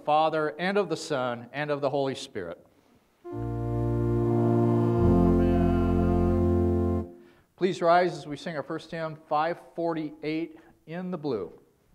Father, and of the Son, and of the Holy Spirit. Please rise as we sing our first hymn, 548, In the Blue.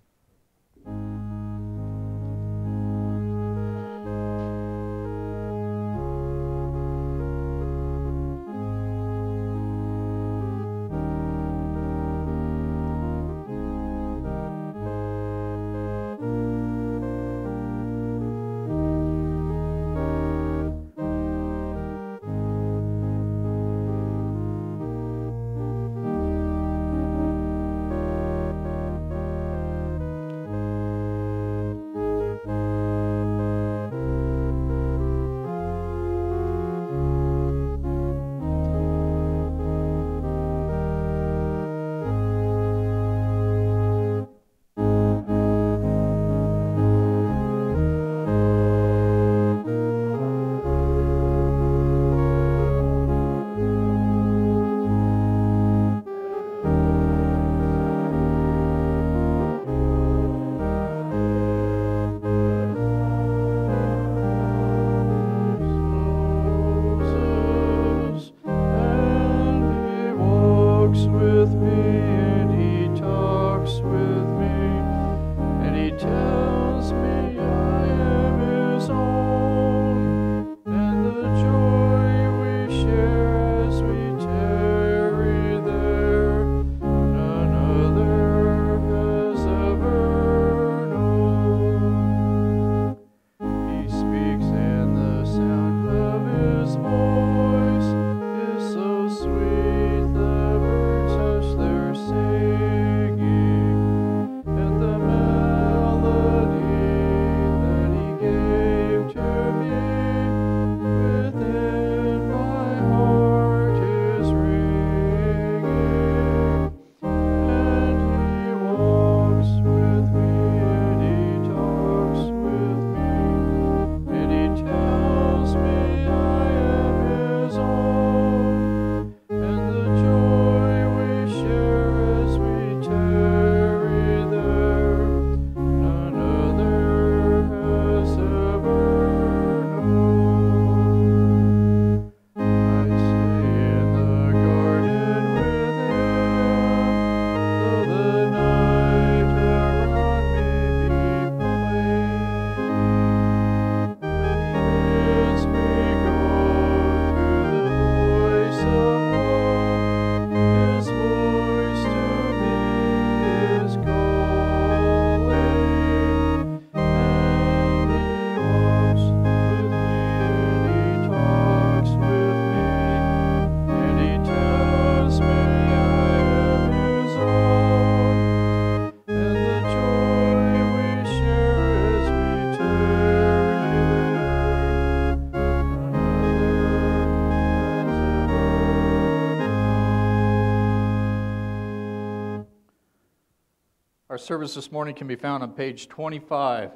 Our service this morning can be found on page 25.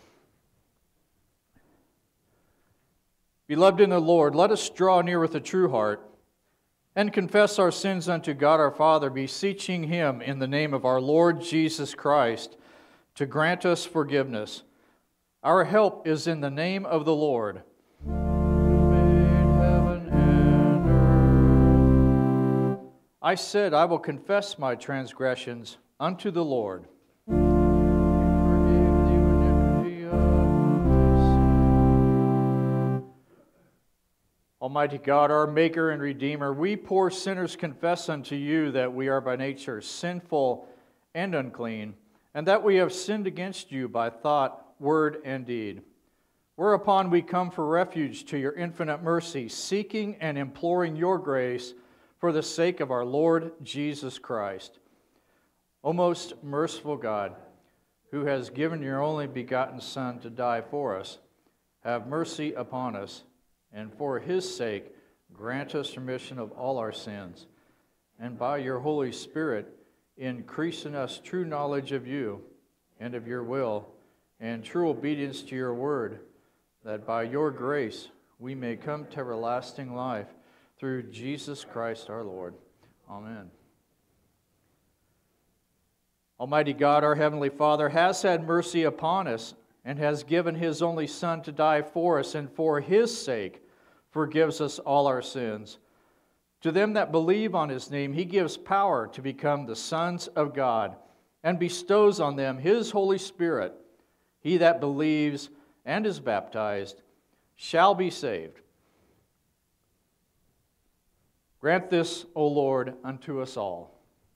Beloved in the Lord, let us draw near with a true heart and confess our sins unto God our Father, beseeching Him in the name of our Lord Jesus Christ to grant us forgiveness. Our help is in the name of the Lord, who made heaven and earth. I said, I will confess my transgressions unto the Lord. Almighty God, our Maker and Redeemer, we poor sinners confess unto you that we are by nature sinful and unclean, and that we have sinned against you by thought, word, and deed. Whereupon we come for refuge to your infinite mercy, seeking and imploring your grace for the sake of our Lord Jesus Christ. O most merciful God, who has given your only begotten Son to die for us, have mercy upon us, and for his sake grant us remission of all our sins, and by your Holy Spirit increase in us true knowledge of you and of your will, and true obedience to your word, that by your grace we may come to everlasting life through Jesus Christ our Lord. Amen. Almighty God, our Heavenly Father, has had mercy upon us and has given his only Son to die for us, and for his sake forgives us all our sins. To them that believe on his name, he gives power to become the sons of God, and bestows on them his Holy Spirit. He that believes and is baptized shall be saved. Grant this, O Lord, unto us all.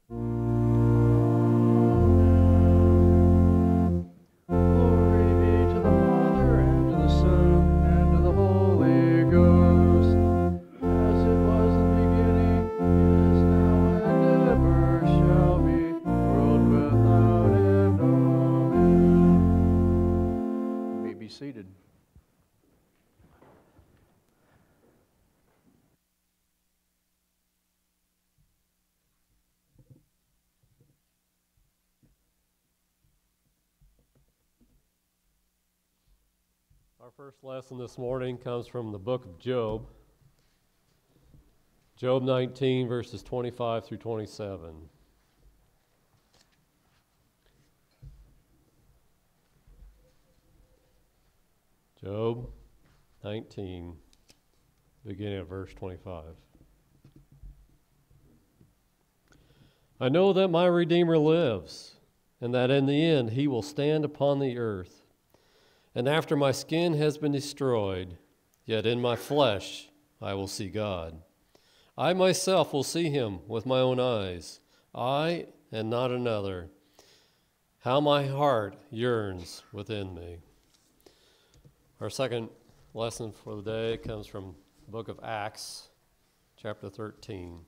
Seated. Our first lesson this morning comes from the book of Job. Job 19, verses 25 through 27. Job 19, beginning at verse 25. I know that my Redeemer lives, and that in the end he will stand upon the earth. And after my skin has been destroyed, yet in my flesh I will see God. I myself will see him with my own eyes, I and not another. How my heart yearns within me. Our second lesson for the day comes from the book of Acts, chapter 13.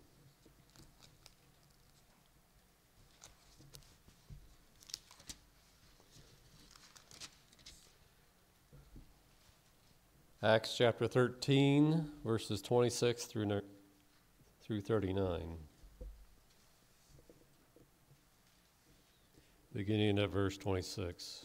Acts chapter 13, verses 26 through 39. Beginning at verse 26.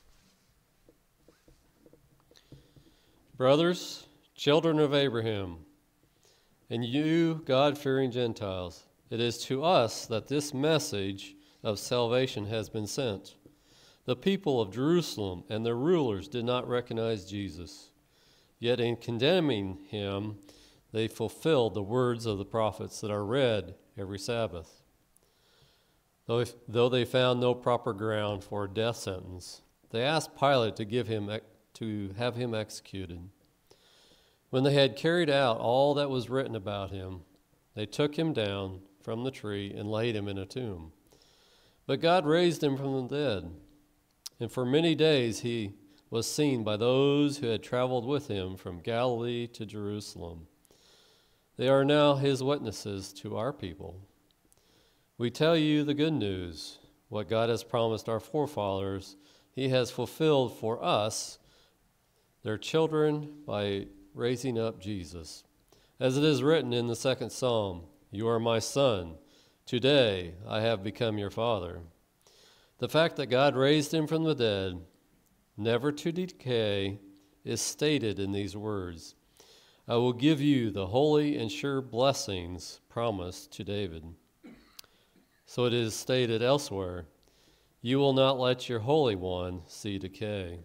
Brothers, children of Abraham, and you God-fearing Gentiles, it is to us that this message of salvation has been sent. The people of Jerusalem and their rulers did not recognize Jesus, yet in condemning him, they fulfilled the words of the prophets that are read every Sabbath. Though they found no proper ground for a death sentence, they asked Pilate to have him executed. When they had carried out all that was written about him, they took him down from the tree and laid him in a tomb. But God raised him from the dead, and for many days he was seen by those who had traveled with him from Galilee to Jerusalem. They are now his witnesses to our people. We tell you the good news. What God has promised our forefathers, he has fulfilled for us, their children, by raising up Jesus. As it is written in the second psalm, you are my son. Today I have become your father. The fact that God raised him from the dead, never to decay, is stated in these words. I will give you the holy and sure blessings promised to David. So it is stated elsewhere, you will not let your Holy One see decay.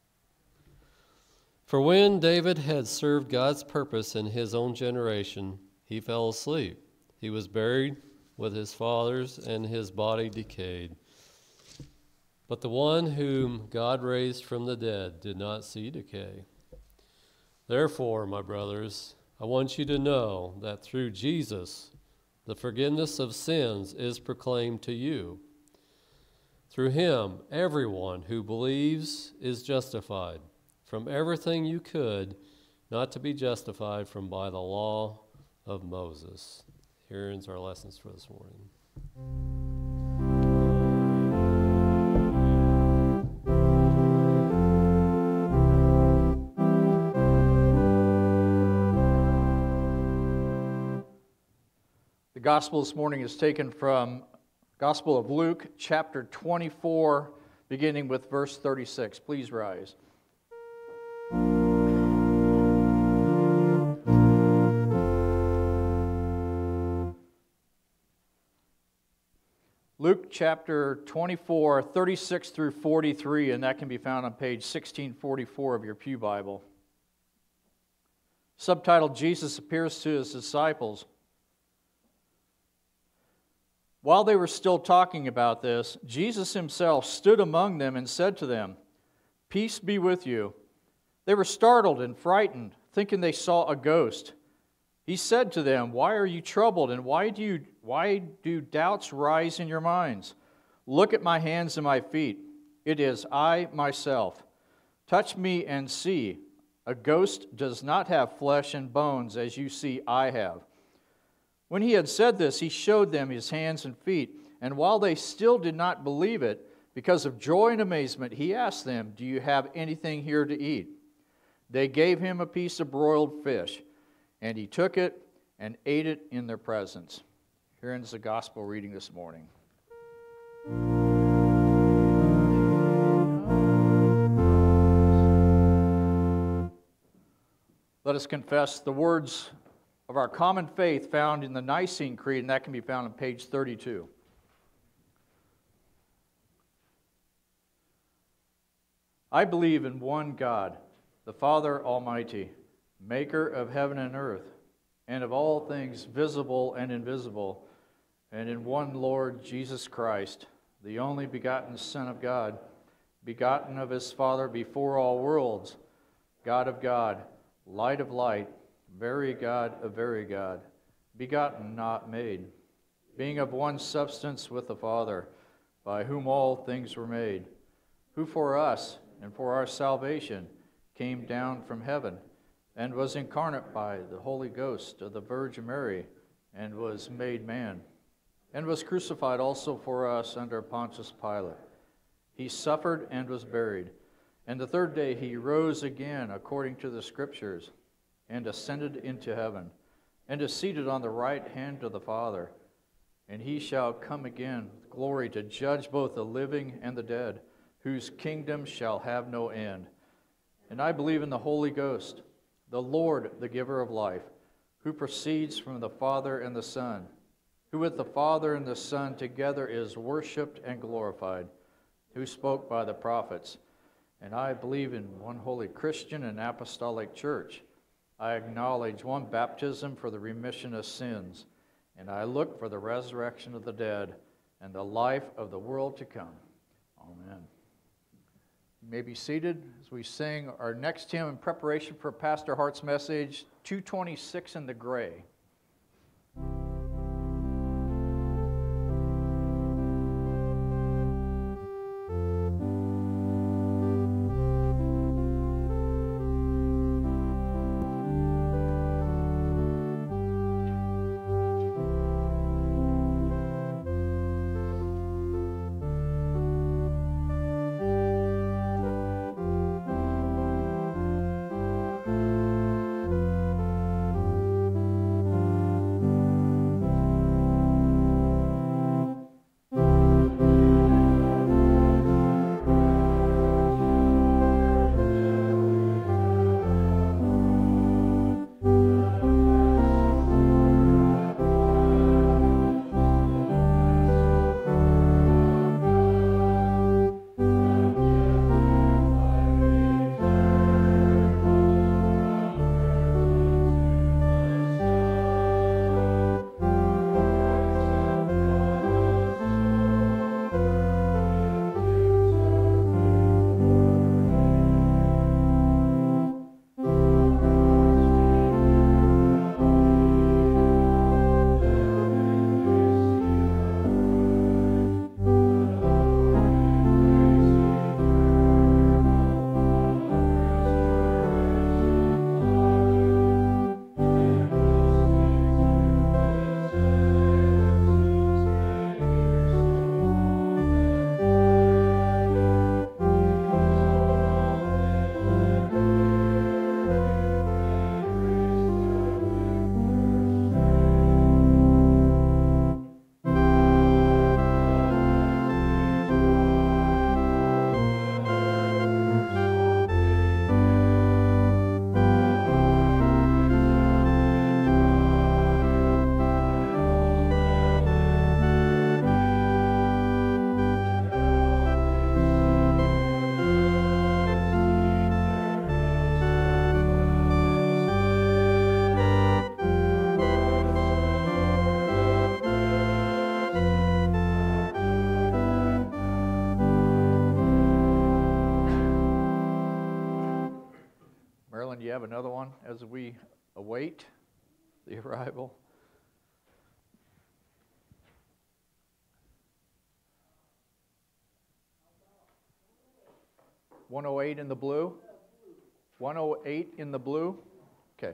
For when David had served God's purpose in his own generation, he fell asleep. He was buried with his fathers, and his body decayed. But the one whom God raised from the dead did not see decay. Therefore, my brothers, I want you to know that through Jesus, the forgiveness of sins is proclaimed to you. Through him, everyone who believes is justified from everything you could not to be justified from by the law of Moses. Here ends our lessons for this morning. The gospel this morning is taken from Gospel of Luke, chapter 24, beginning with verse 36. Please rise. Luke chapter 24, 36 through 43, and that can be found on page 1644 of your Pew Bible. Subtitled, Jesus Appears to His Disciples. While they were still talking about this, Jesus himself stood among them and said to them, "Peace be with you." They were startled and frightened, thinking they saw a ghost. He said to them, "Why are you troubled, and why do doubts rise in your minds? Look at my hands and my feet. It is I myself. Touch me and see. A ghost does not have flesh and bones, as you see I have." When he had said this, he showed them his hands and feet. And while they still did not believe it, because of joy and amazement, he asked them, "Do you have anything here to eat?" They gave him a piece of broiled fish, and he took it and ate it in their presence. Here ends the gospel reading this morning. Let us confess the words of our common faith found in the Nicene Creed, and that can be found on page 32. I believe in one God, the Father Almighty, maker of heaven and earth, and of all things visible and invisible, and in one Lord Jesus Christ, the only begotten Son of God, begotten of his Father before all worlds, God of God, light of light, very God of very God, begotten, not made, being of one substance with the Father, by whom all things were made, who for us and for our salvation came down from heaven, and was incarnate by the Holy Ghost of the Virgin Mary, and was made man, and was crucified also for us under Pontius Pilate. He suffered and was buried, and the third day he rose again according to the Scriptures, and ascended into heaven, and is seated on the right hand of the Father. And he shall come again with glory to judge both the living and the dead, whose kingdom shall have no end. And I believe in the Holy Ghost, the Lord, the giver of life, who proceeds from the Father and the Son, who with the Father and the Son together is worshipped and glorified, who spoke by the prophets. And I believe in one holy Christian and apostolic church. I acknowledge one baptism for the remission of sins, and I look for the resurrection of the dead and the life of the world to come. Amen. You may be seated as we sing our next hymn in preparation for Pastor Hart's message, 226 in the Gray. Marilyn, do you have another one as we await the arrival? $108 in the blue? 108 in the blue? Okay.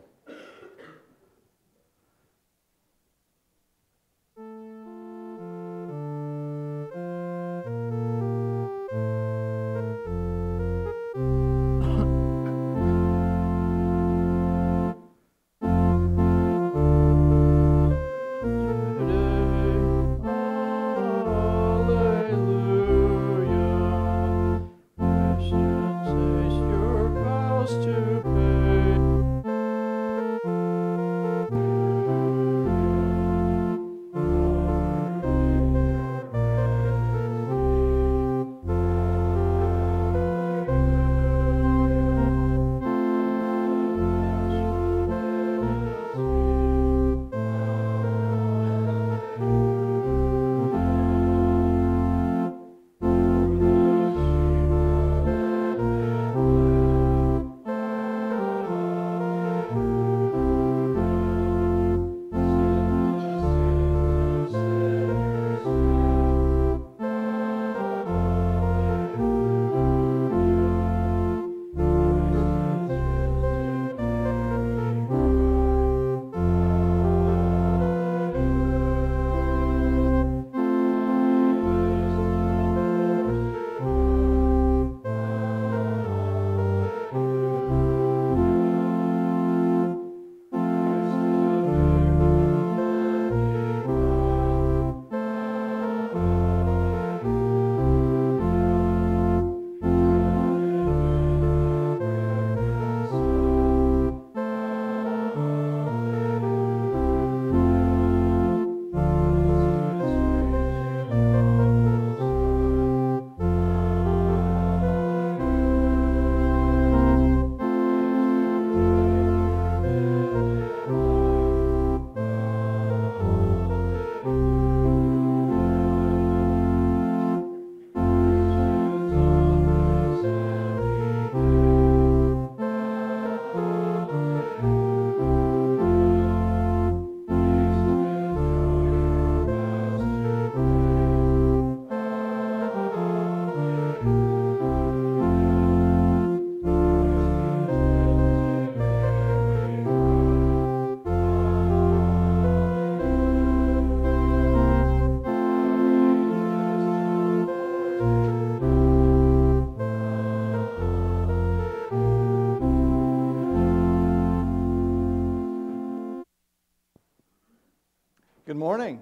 Good morning.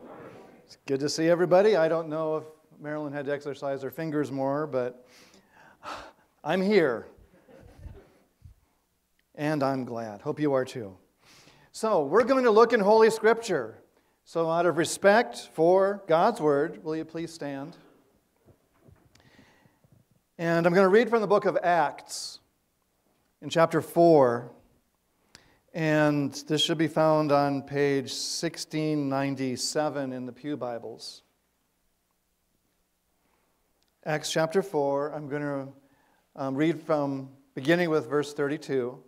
It's good to see everybody. I don't know if Marilyn had to exercise her fingers more, but I'm here. And I'm glad. Hope you are too. So, we're going to look in Holy Scripture. So, out of respect for God's Word, will you please stand? And I'm going to read from the book of Acts in chapter 4. And this should be found on page 1697 in the Pew Bibles. Acts chapter 4, I'm going to read from beginning with verse 32.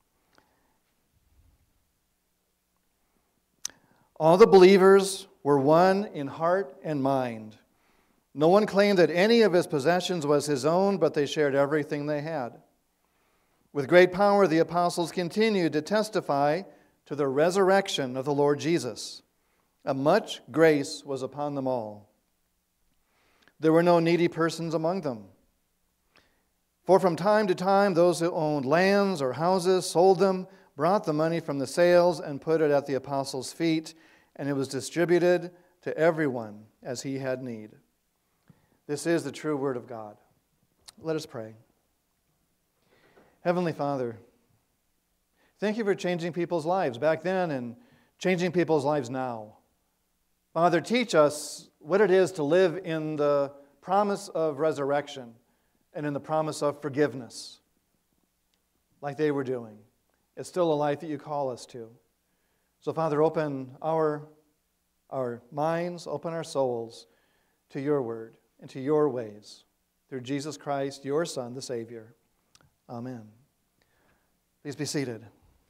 All the believers were one in heart and mind. No one claimed that any of his possessions was his own, but they shared everything they had. With great power, the apostles continued to testify to the resurrection of the Lord Jesus, and much grace was upon them all. There were no needy persons among them. For from time to time, those who owned lands or houses sold them, brought the money from the sales, and put it at the apostles' feet, and it was distributed to everyone as he had need. This is the true word of God. Let us pray. Heavenly Father, thank you for changing people's lives back then and changing people's lives now. Father, teach us what it is to live in the promise of resurrection and in the promise of forgiveness, like they were doing. It's still a life that you call us to. So, Father, open our minds, open our souls to your word and to your ways. Through Jesus Christ, your Son, the Savior. Amen. Please be seated.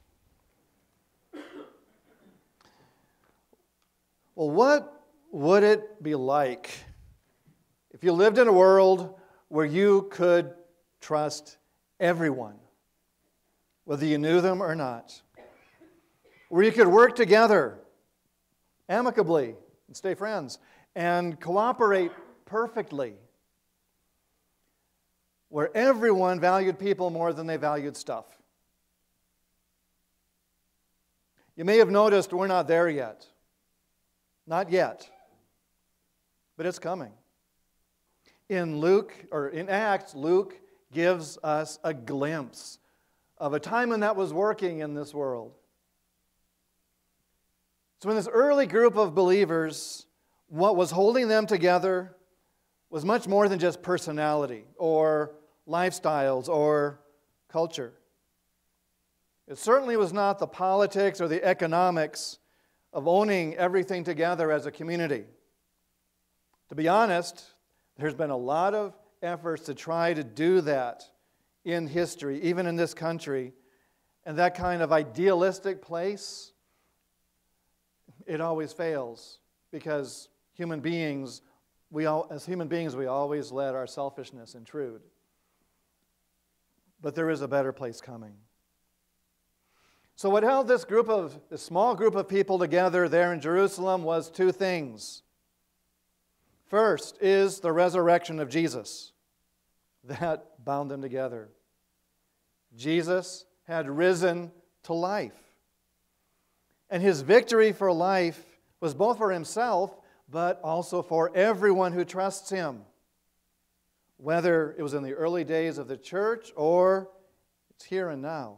Well, what would it be like if you lived in a world where you could trust everyone, whether you knew them or not? Where you could work together amicably and stay friends and cooperate perfectly? Where everyone valued people more than they valued stuff. You may have noticed we're not there yet. Not yet. But it's coming. In Acts, Luke gives us a glimpse of a time when that was working in this world. So in this early group of believers, what was holding them together was much more than just personality or lifestyles or culture. It certainly was not the politics or the economics of owning everything together as a community. To be honest, there's been a lot of efforts to try to do that in history, even in this country. And that kind of idealistic place, it always fails because as human beings, we always let our selfishness intrude. But there is a better place coming. So what held this small group of people together there in Jerusalem was two things. First is the resurrection of Jesus. That bound them together. Jesus had risen to life. And his victory for life was both for himself, but also for everyone who trusts him. Whether it was in the early days of the church or it's here and now.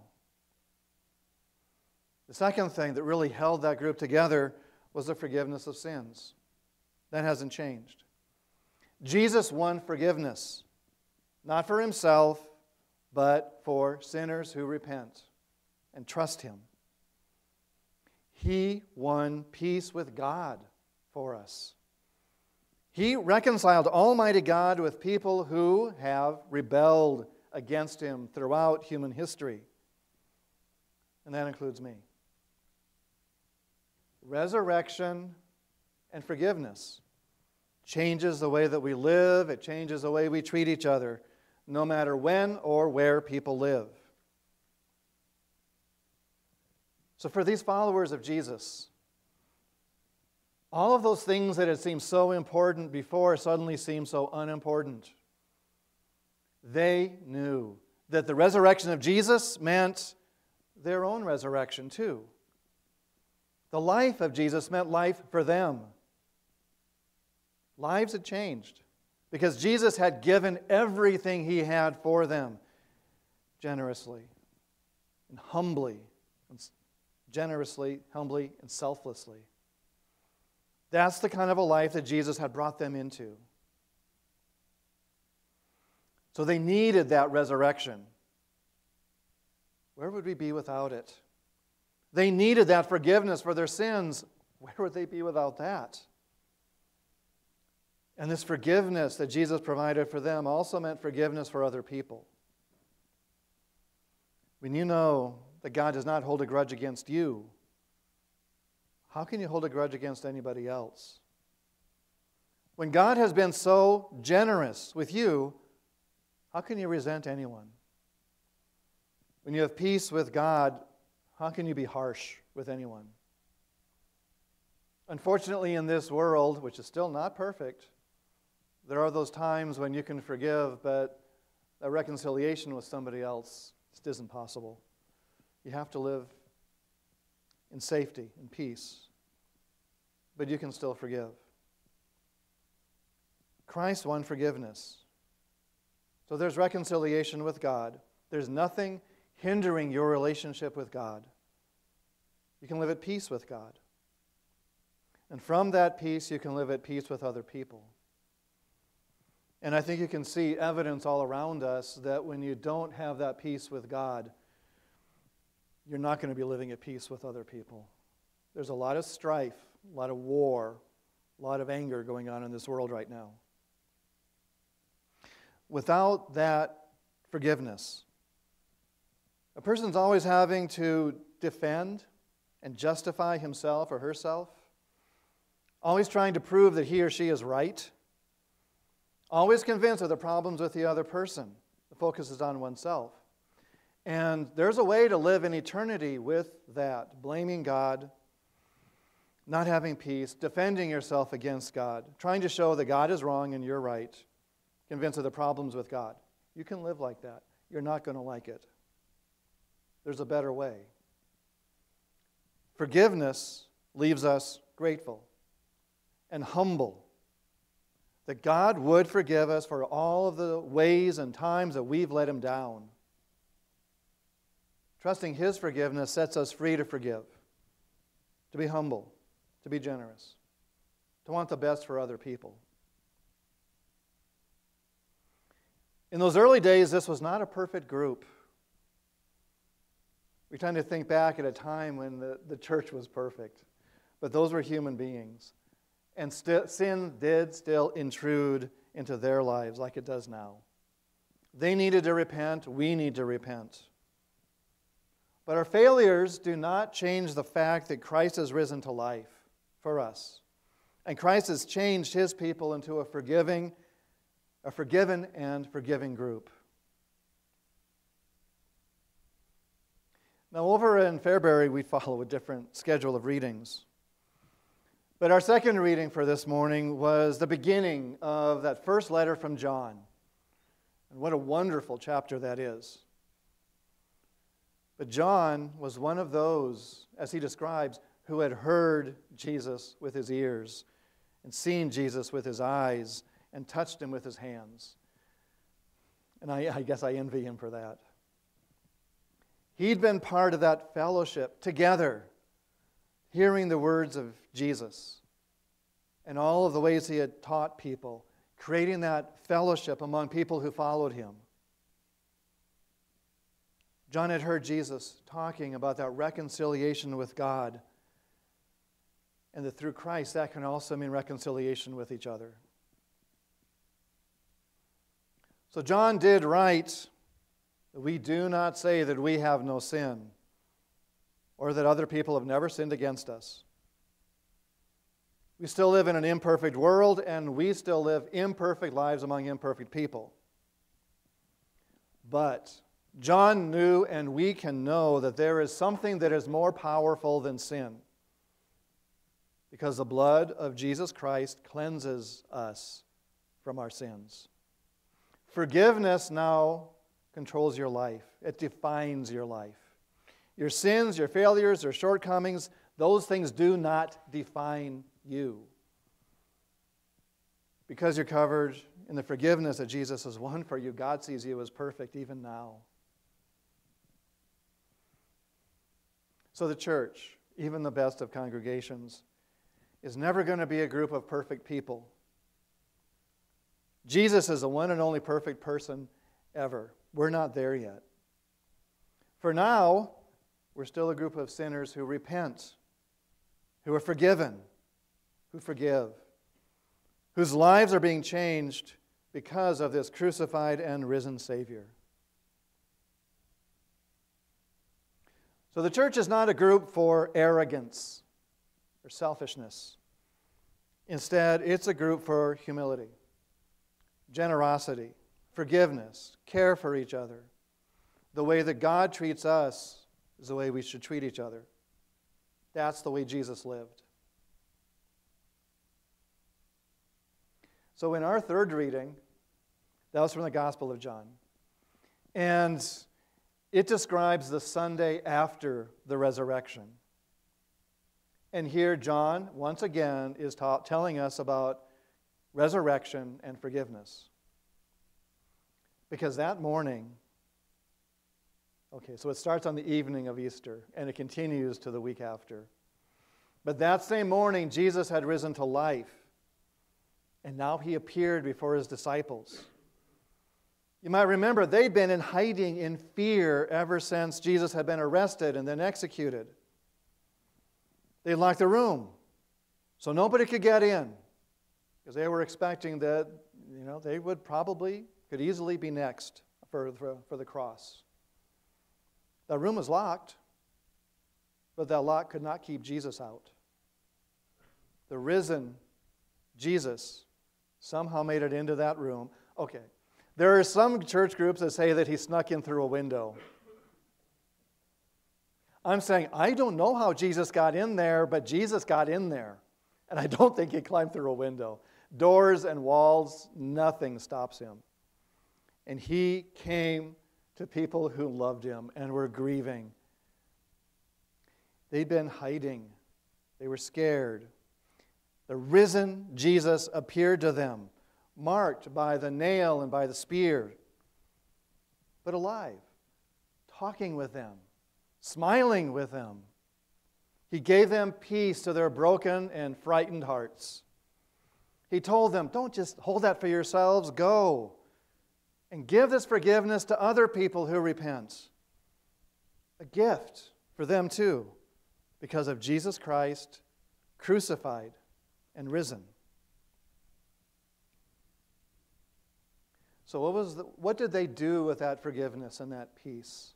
The second thing that really held that group together was the forgiveness of sins. That hasn't changed. Jesus won forgiveness, not for himself, but for sinners who repent and trust him. He won peace with God for us. He reconciled Almighty God with people who have rebelled against him throughout human history. And that includes me. Resurrection and forgiveness changes the way that we live. It changes the way we treat each other, no matter when or where people live. So for these followers of Jesus, all of those things that had seemed so important before suddenly seem so unimportant. They knew that the resurrection of Jesus meant their own resurrection too. The life of Jesus meant life for them. Lives had changed because Jesus had given everything he had for them generously and humbly, and selflessly. That's the kind of a life that Jesus had brought them into. So they needed that resurrection. Where would we be without it? They needed that forgiveness for their sins. Where would they be without that? And this forgiveness that Jesus provided for them also meant forgiveness for other people. When you know that God does not hold a grudge against you, how can you hold a grudge against anybody else? When God has been so generous with you, how can you resent anyone? When you have peace with God, how can you be harsh with anyone? Unfortunately, in this world, which is still not perfect, there are those times when you can forgive, but a reconciliation with somebody else just isn't possible. You have to live in safety and peace, but you can still forgive. Christ won forgiveness. So there's reconciliation with God. There's nothing hindering your relationship with God. You can live at peace with God. And from that peace, you can live at peace with other people. And I think you can see evidence all around us that when you don't have that peace with God, you're not going to be living at peace with other people. There's a lot of strife, a lot of war, a lot of anger going on in this world right now. Without that forgiveness, a person's always having to defend and justify himself or herself, always trying to prove that he or she is right, always convinced of the problems with the other person. The focus is on oneself. And there's a way to live in eternity with that, blaming God, not having peace, defending yourself against God, trying to show that God is wrong and you're right, convinced of the problems with God. You can live like that. You're not going to like it. There's a better way. Forgiveness leaves us grateful and humble that God would forgive us for all of the ways and times that we've let Him down. Trusting His forgiveness sets us free to forgive, to be humble, to be generous, to want the best for other people. In those early days, this was not a perfect group. We tend to think back at a time when the church was perfect, but those were human beings. And sin did still intrude into their lives like it does now. They needed to repent. We need to repent. But our failures do not change the fact that Christ has risen to life for us. And Christ has changed His people into a forgiven and forgiving group. Now, over in Fairbury, we follow a different schedule of readings. But our second reading for this morning was the beginning of that first letter from John. And what a wonderful chapter that is. But John was one of those, as he describes, who had heard Jesus with his ears and seen Jesus with his eyes and touched Him with his hands. And I guess I envy him for that. He'd been part of that fellowship together, hearing the words of Jesus and all of the ways He had taught people, creating that fellowship among people who followed Him. John had heard Jesus talking about that reconciliation with God, and that through Christ that can also mean reconciliation with each other. So John did write that we do not say that we have no sin, or that other people have never sinned against us. We still live in an imperfect world, and we still live imperfect lives among imperfect people. But John knew, and we can know, that there is something that is more powerful than sin, because the blood of Jesus Christ cleanses us from our sins. Forgiveness now controls your life. It defines your life. Your sins, your failures, your shortcomings, those things do not define you. Because you're covered in the forgiveness that Jesus has won for you, God sees you as perfect even now. So the church, even the best of congregations, is never going to be a group of perfect people. Jesus is the one and only perfect person ever. We're not there yet. For now, we're still a group of sinners who repent, who are forgiven, who forgive, whose lives are being changed because of this crucified and risen Savior. So the church is not a group for arrogance or selfishness. Instead, it's a group for humility, generosity, forgiveness, care for each other. The way that God treats us is the way we should treat each other. That's the way Jesus lived. So in our third reading, that was from the Gospel of John. And it describes the Sunday after the resurrection. And here John, once again, is telling us about resurrection and forgiveness. Because that morning, so it starts on the evening of Easter, and it continues to the week after. But that same morning, Jesus had risen to life, and now He appeared before His disciples. You might remember they'd been in hiding in fear ever since Jesus had been arrested and then executed. They locked the room so nobody could get in, because they were expecting that they could easily be next for the cross. That room was locked, but that lock could not keep Jesus out. The risen Jesus somehow made it into that room. Okay, there are some church groups that say that he snuck in through a window. I'm saying, I don't know how Jesus got in there, but Jesus got in there. And I don't think he climbed through a window. Doors and walls, nothing stops him. And he came to people who loved him and were grieving. They'd been hiding. They were scared. The risen Jesus appeared to them, marked by the nail and by the spear, but alive, talking with them, smiling with them. He gave them peace to their broken and frightened hearts. He told them, don't just hold that for yourselves, go and give this forgiveness to other people who repent. A gift for them too, because of Jesus Christ crucified and risen. So what did they do with that forgiveness and that peace?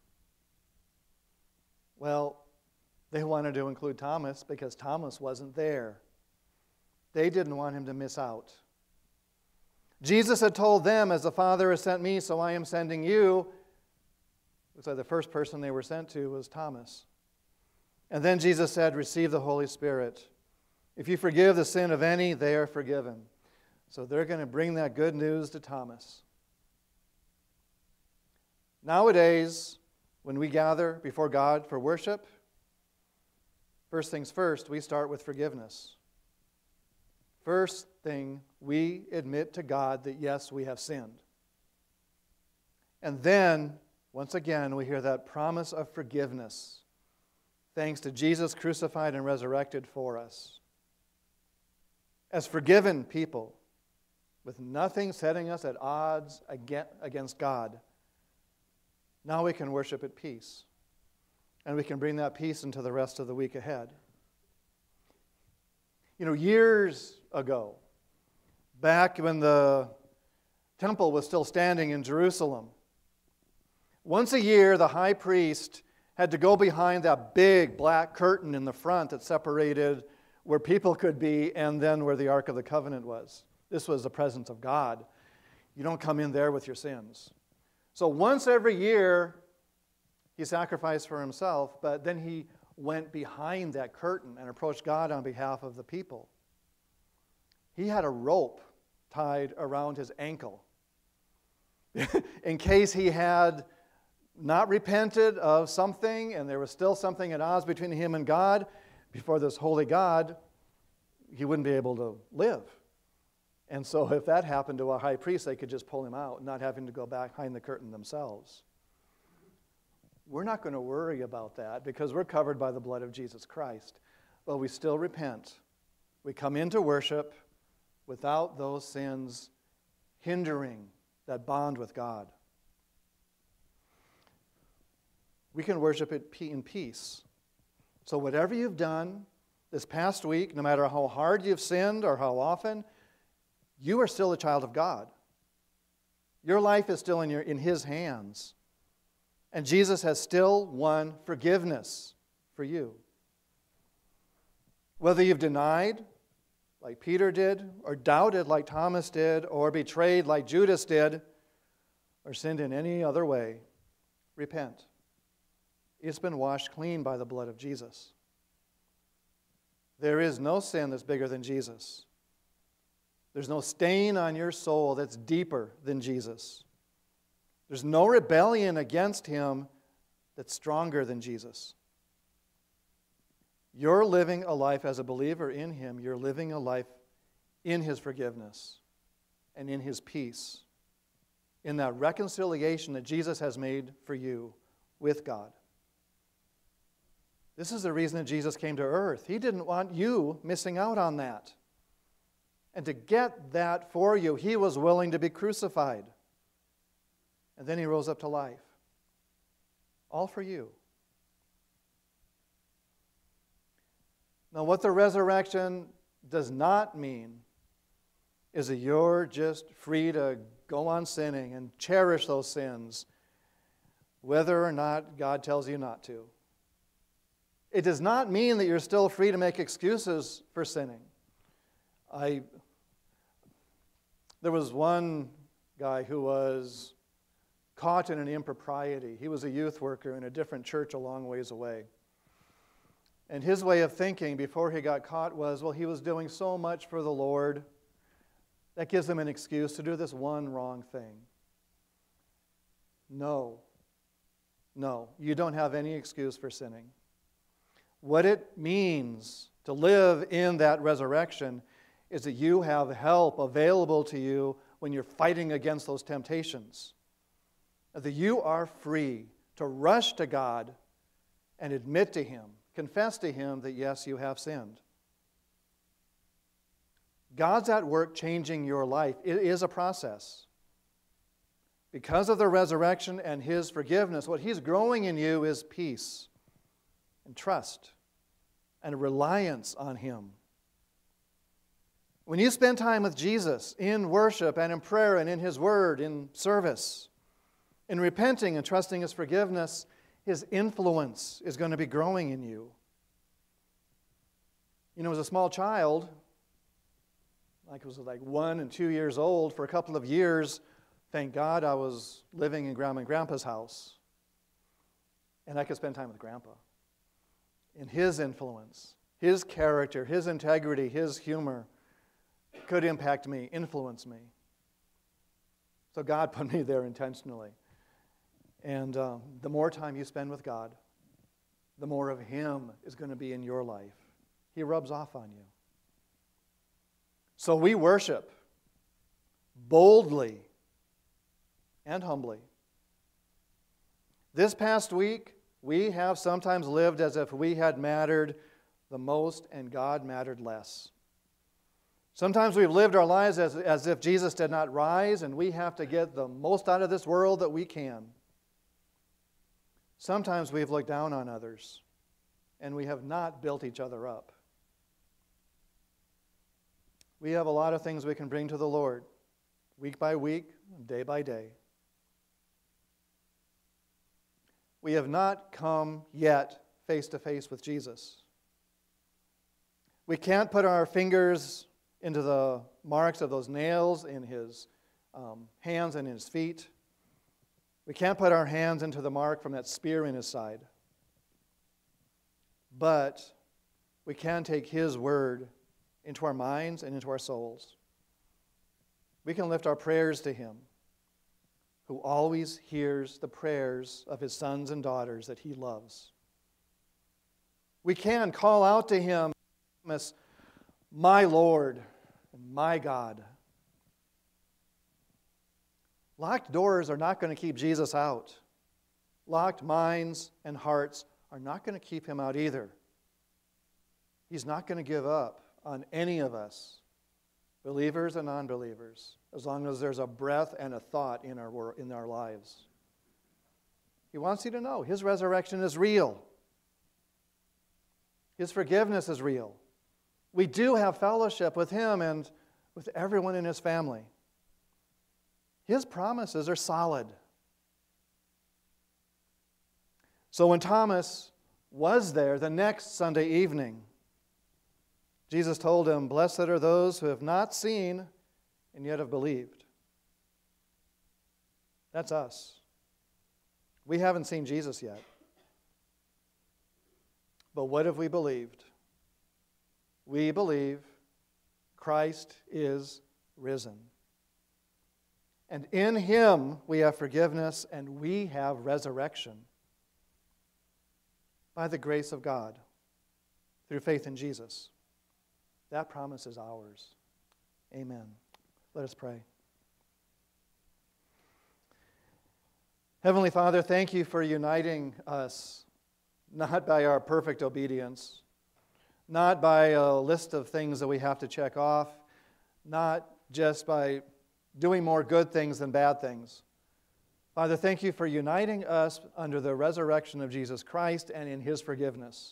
Well, they wanted to include Thomas because Thomas wasn't there. They didn't want him to miss out. Jesus had told them, as the Father has sent me, so I am sending you. So the first person they were sent to was Thomas. And then Jesus said, receive the Holy Spirit. If you forgive the sin of any, they are forgiven. So they're going to bring that good news to Thomas. Nowadays, when we gather before God for worship, first things first, we start with forgiveness. First thing, we admit to God that yes, we have sinned. And then, once again, we hear that promise of forgiveness, thanks to Jesus crucified and resurrected for us. As forgiven people, with nothing setting us at odds against God, now we can worship at peace. And we can bring that peace into the rest of the week ahead. You know, years ago, back when the temple was still standing in Jerusalem, once a year the high priest had to go behind that big black curtain in the front that separated where people could be and then where the Ark of the Covenant was. This was the presence of God. You don't come in there with your sins. So once every year, he sacrificed for himself, but then he went behind that curtain and approached God on behalf of the people. He had a rope tied around his ankle in case he had not repented of something and there was still something at odds between him and God. Before this holy God, he wouldn't be able to live. And so if that happened to a high priest, they could just pull him out, not having to go back behind the curtain themselves. We're not going to worry about that because we're covered by the blood of Jesus Christ. But we still repent. We come into worship without those sins hindering that bond with God. We can worship it in peace. So whatever you've done this past week, no matter how hard you've sinned or how often, you are still a child of God. Your life is still in His hands. And Jesus has still won forgiveness for you. Whether you've denied, like Peter did, or doubted like Thomas did, or betrayed like Judas did, or sinned in any other way, repent. It's been washed clean by the blood of Jesus. There is no sin that's bigger than Jesus. There's no stain on your soul that's deeper than Jesus. There's no rebellion against Him that's stronger than Jesus. You're living a life as a believer in Him. You're living a life in His forgiveness and in His peace, in that reconciliation that Jesus has made for you with God. This is the reason that Jesus came to earth. He didn't want you missing out on that. And to get that for you, He was willing to be crucified. And then He rose up to life. All for you. Now, what the resurrection does not mean is that you're just free to go on sinning and cherish those sins. whether or not God tells you not to. It does not mean that you're still free to make excuses for sinning. There was one guy who was caught in an impropriety. He was a youth worker in a different church a long ways away. And his way of thinking before he got caught was, well, he was doing so much for the Lord. That gives him an excuse to do this one wrong thing. No, you don't have any excuse for sinning. What it means to live in that resurrection is that you have help available to you when you're fighting against those temptations. That you are free to rush to God and admit to Him, confess to Him that yes, you have sinned. God's at work changing your life. It is a process. Because of the resurrection and His forgiveness, what He's growing in you is peace and trust and a reliance on Him. When you spend time with Jesus in worship and in prayer and in His Word, in service, in repenting and trusting His forgiveness, His influence is going to be growing in you. You know, as a small child, I was like 1 and 2 years old, for a couple of years, thank God I was living in Grandma and Grandpa's house. And I could spend time with Grandpa. And his influence, his character, his integrity, his humor could impact me, influence me. So God put me there intentionally. And the more time you spend with God, the more of Him is going to be in your life. He rubs off on you. So we worship boldly and humbly. This past week, we have sometimes lived as if we had mattered the most and God mattered less. Sometimes we've lived our lives as if Jesus did not rise and we have to get the most out of this world that we can. Sometimes we've looked down on others and we have not built each other up. We have a lot of things we can bring to the Lord, week by week, day by day. We have not come yet face to face with Jesus. We can't put our fingers into the marks of those nails in His hands and in His feet. We can't put our hands into the mark from that spear in His side. But we can take His word into our minds and into our souls. We can lift our prayers to Him, who always hears the prayers of His sons and daughters that He loves. We can call out to Him as my Lord and my God. Locked doors are not going to keep Jesus out. Locked minds and hearts are not going to keep Him out either. He's not going to give up on any of us, believers and non-believers, as long as there's a breath and a thought in our lives. He wants you to know His resurrection is real. His forgiveness is real. We do have fellowship with Him and with everyone in His family. His promises are solid. So when Thomas was there the next Sunday evening, Jesus told him, "Blessed are those who have not seen and yet have believed." That's us. We haven't seen Jesus yet. But what have we believed? We believe Christ is risen. And in Him we have forgiveness and we have resurrection by the grace of God through faith in Jesus. That promise is ours. Amen. Let us pray. Heavenly Father, thank You for uniting us, not by our perfect obedience, not by a list of things that we have to check off, not just by doing more good things than bad things. Father, thank You for uniting us under the resurrection of Jesus Christ and in His forgiveness.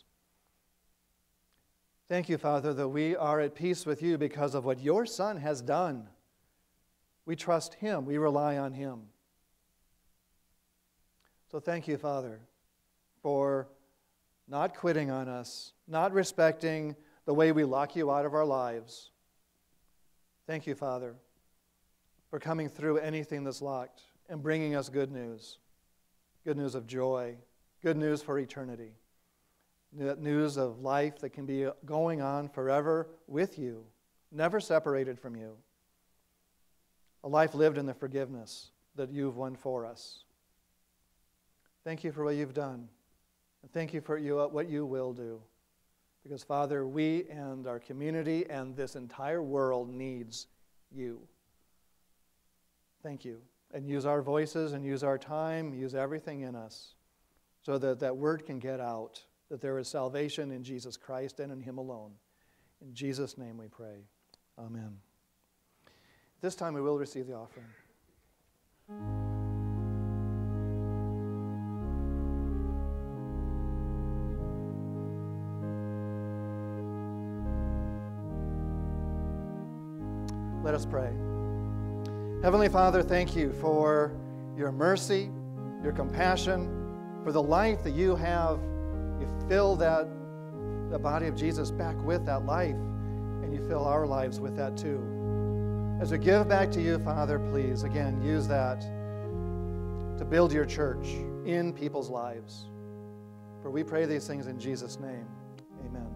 Thank You, Father, that we are at peace with You because of what Your Son has done. We trust Him. We rely on Him. So thank you, Father, for not quitting on us, not respecting the way we lock you out of our lives. Thank you, Father, for coming through anything that's locked and bringing us good news of joy, good news for eternity, news of life that can be going on forever with you, never separated from you, a life lived in the forgiveness that you've won for us. Thank you for what you've done, and thank you for what you will do. Because, Father, we and our community and this entire world needs you. Thank you. And use our voices and use our time, use everything in us so that that word can get out, that there is salvation in Jesus Christ and in Him alone. In Jesus' name we pray. Amen. This time we will receive the offering. Let us pray. Heavenly Father, thank you for your mercy, your compassion, for the life that you have. You fill the body of Jesus back with that life, and you fill our lives with that too. As we give back to you, Father, please, again, use that to build your church in people's lives. For we pray these things in Jesus' name. Amen.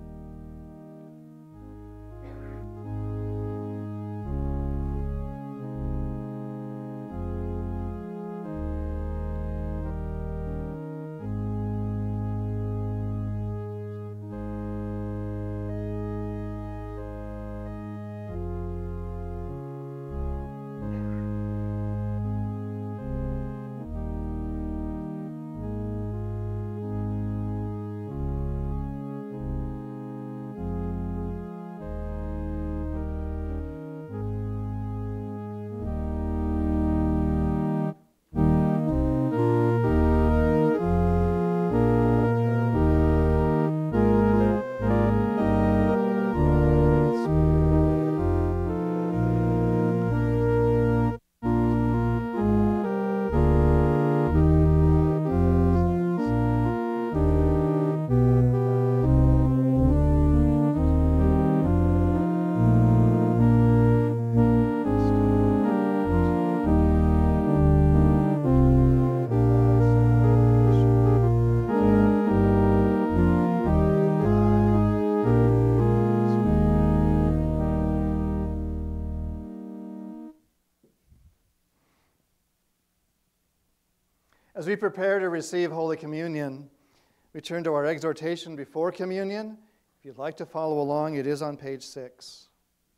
As we prepare to receive Holy Communion, we turn to our exhortation before communion. If you'd like to follow along, it is on page 6.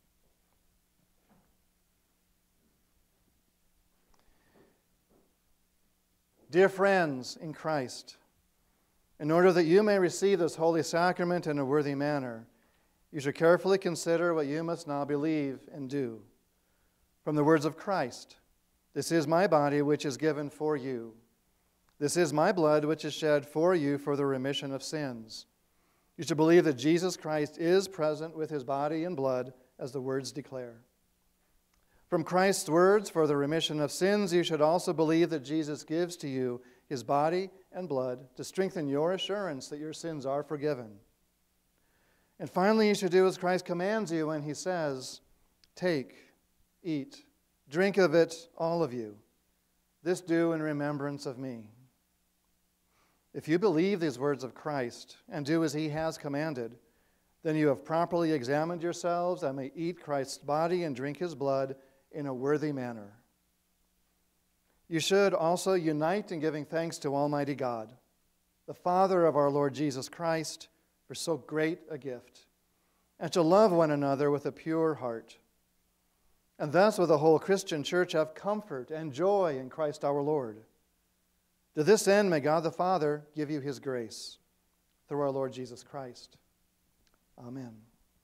Dear friends in Christ, in order that you may receive this holy sacrament in a worthy manner, you should carefully consider what you must now believe and do. From the words of Christ, "This is my body which is given for you. This is my blood which is shed for you for the remission of sins." You should believe that Jesus Christ is present with his body and blood as the words declare. From Christ's words for the remission of sins, you should also believe that Jesus gives to you his body and blood to strengthen your assurance that your sins are forgiven. And finally, you should do as Christ commands you when he says, "Take, eat, drink of it, all of you. This do in remembrance of me." If you believe these words of Christ and do as he has commanded, then you have properly examined yourselves and may eat Christ's body and drink his blood in a worthy manner. You should also unite in giving thanks to Almighty God, the Father of our Lord Jesus Christ, for so great a gift, and to love one another with a pure heart. And thus with the whole Christian church have comfort and joy in Christ our Lord. To this end, may God the Father give you his grace through our Lord Jesus Christ. Amen.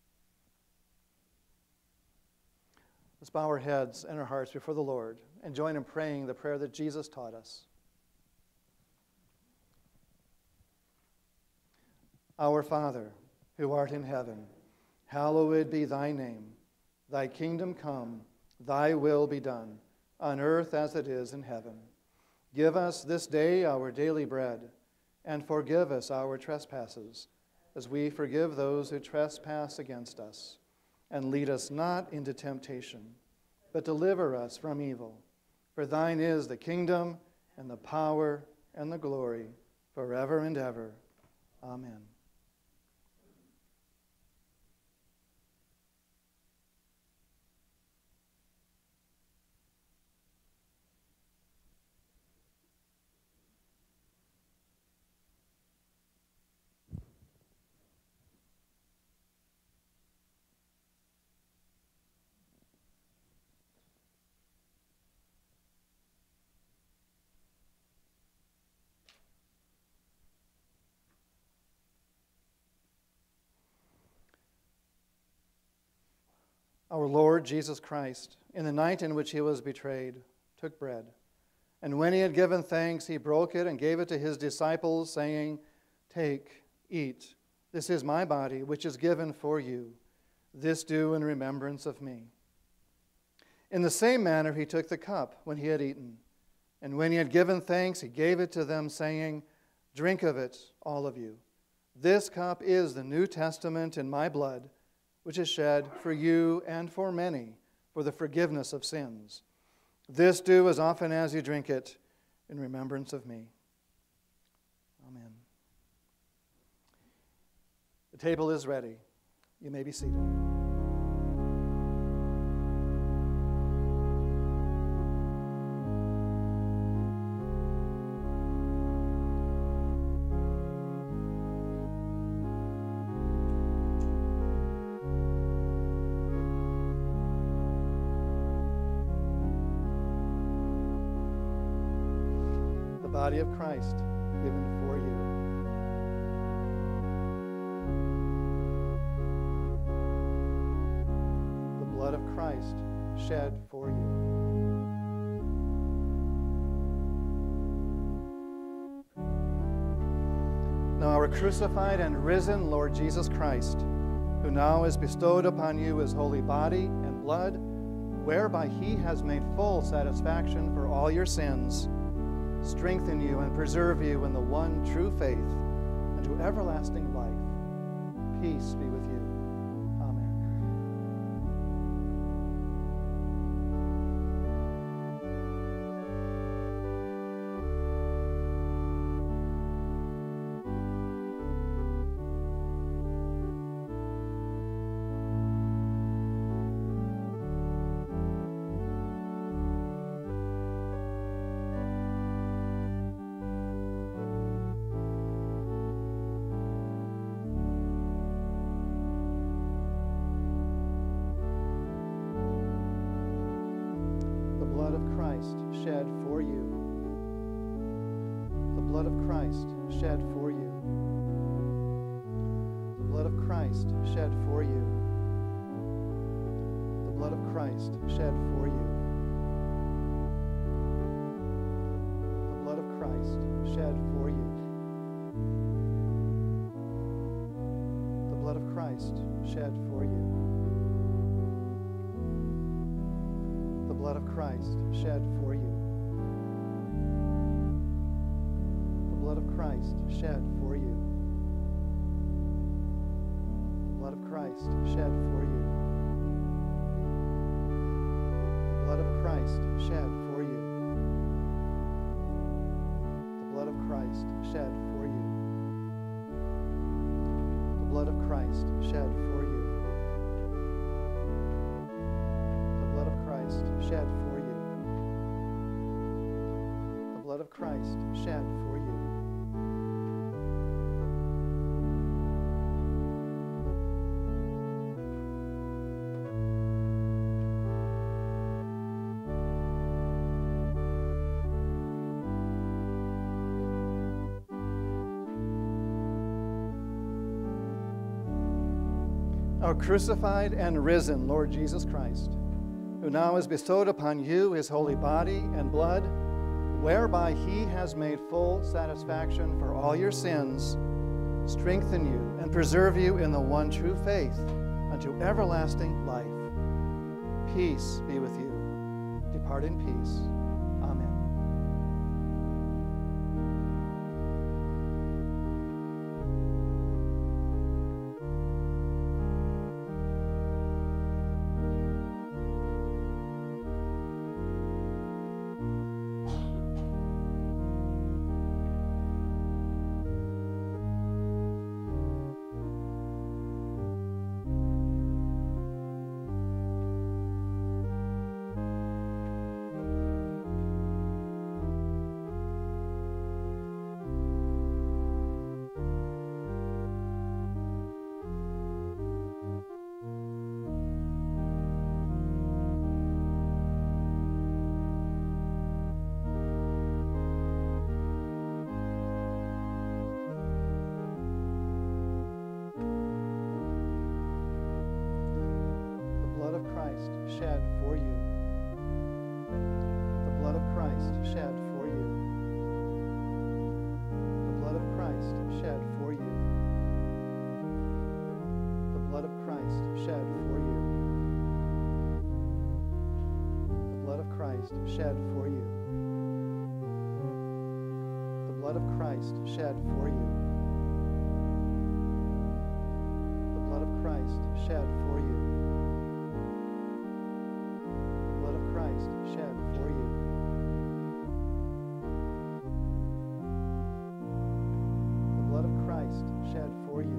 Let's bow our heads and our hearts before the Lord and join in praying the prayer that Jesus taught us. Our Father, who art in heaven, hallowed be thy name. Thy kingdom come, thy will be done, on earth as it is in heaven. Give us this day our daily bread, and forgive us our trespasses, as we forgive those who trespass against us. And lead us not into temptation, but deliver us from evil. For thine is the kingdom, and the power, and the glory, forever and ever. Amen. Our Lord Jesus Christ, in the night in which he was betrayed, took bread. And when he had given thanks, he broke it and gave it to his disciples, saying, "Take, eat. This is my body, which is given for you. This do in remembrance of me." In the same manner he took the cup when he had eaten. And when he had given thanks, he gave it to them, saying, "Drink of it, all of you. This cup is the New Testament in my blood, which is shed for you and for many for the forgiveness of sins. This do as often as you drink it in remembrance of me." Amen. The table is ready. You may be seated. Body of Christ given for you. The blood of Christ shed for you. Now our crucified and risen Lord Jesus Christ, who now has bestowed upon you his holy body and blood, whereby he has made full satisfaction for all your sins, strengthen you and preserve you in the one true faith unto everlasting life. Peace be with you. Amen. Shed for you. The blood of Christ shed for you. The blood of Christ shed for you. The blood of Christ shed for you. The blood of Christ shed for you. The blood of Christ shed for you. The blood of Christ shed for you. The blood of Christ shed for you. The blood of Christ shed for you. The blood of Christ shed for you. The blood of Christ shed for you. The blood of Christ shed for you. The blood of Christ shed for you. The blood of Christ shed for you. Our crucified and risen Lord Jesus Christ, who now has bestowed upon you his holy body and blood, whereby he has made full satisfaction for all your sins, strengthen you and preserve you in the one true faith unto everlasting life. Peace be with you. Depart in peace. Amen. Christ shed for you. The blood of Christ shed for you. The blood of Christ shed for you. The blood of Christ shed for you. The blood of Christ shed for you. The blood of Christ shed for you. The blood of Christ shed for you. The blood of Christ shed for you. The blood of Christ shed for you.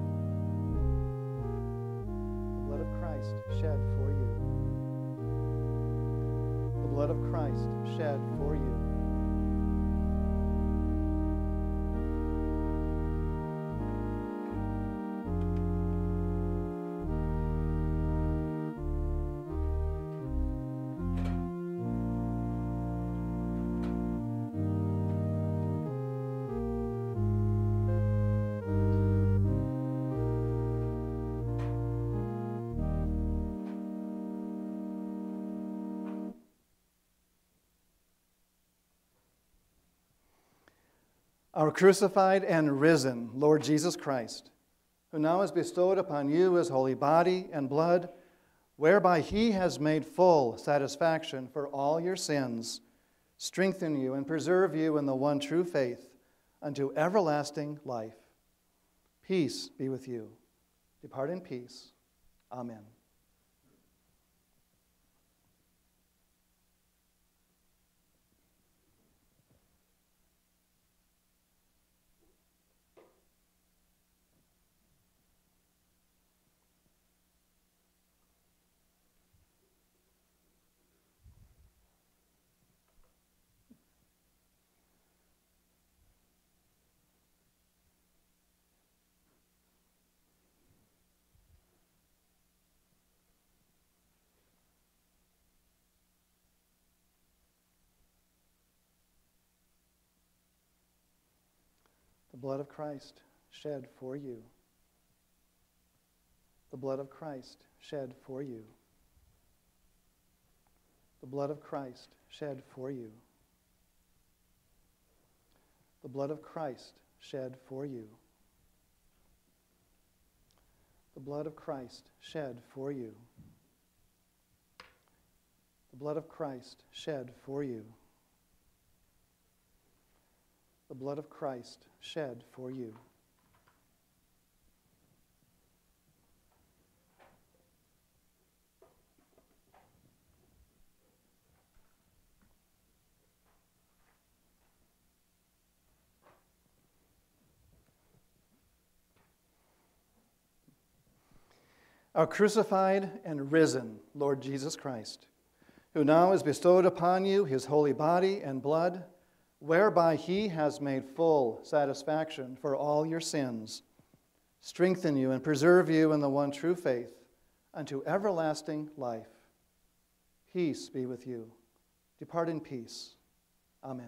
The blood of Christ shed for you. The blood of Christ shed for you. Our crucified and risen Lord Jesus Christ, who now has bestowed upon you his holy body and blood, whereby he has made full satisfaction for all your sins, strengthen you and preserve you in the one true faith unto everlasting life. Peace be with you. Depart in peace. Amen. The blood of Christ shed for you. The blood of Christ shed for you. The blood of Christ shed for you. The blood of Christ shed for you. The blood of Christ shed for you. The blood of Christ shed for you. The blood of Christ shed for you. Our crucified and risen Lord Jesus Christ, who now has bestowed upon you his holy body and blood, whereby he has made full satisfaction for all your sins, strengthen you and preserve you in the one true faith unto everlasting life. Peace be with you. Depart in peace. Amen.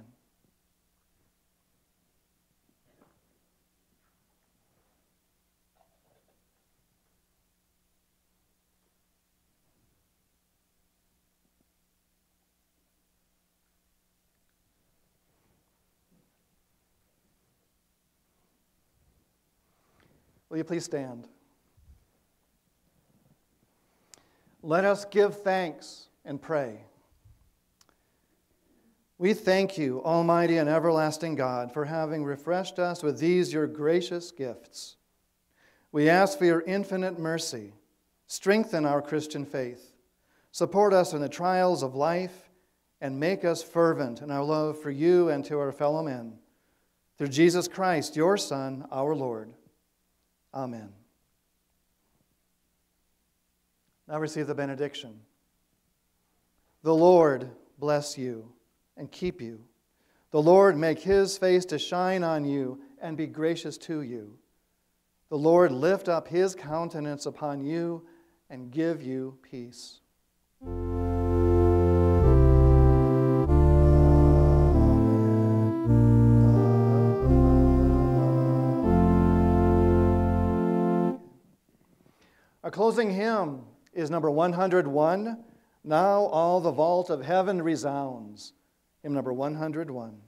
Will you please stand? Let us give thanks and pray. We thank you, Almighty and everlasting God, for having refreshed us with these your gracious gifts. We ask for your infinite mercy. Strengthen our Christian faith. Support us in the trials of life and make us fervent in our love for you and to our fellow men. Through Jesus Christ, your Son, our Lord. Amen. Now receive the benediction. The Lord bless you and keep you. The Lord make his face to shine on you and be gracious to you. The Lord lift up his countenance upon you and give you peace. Our closing hymn is number 101. Now all the vault of heaven resounds. Hymn number 101.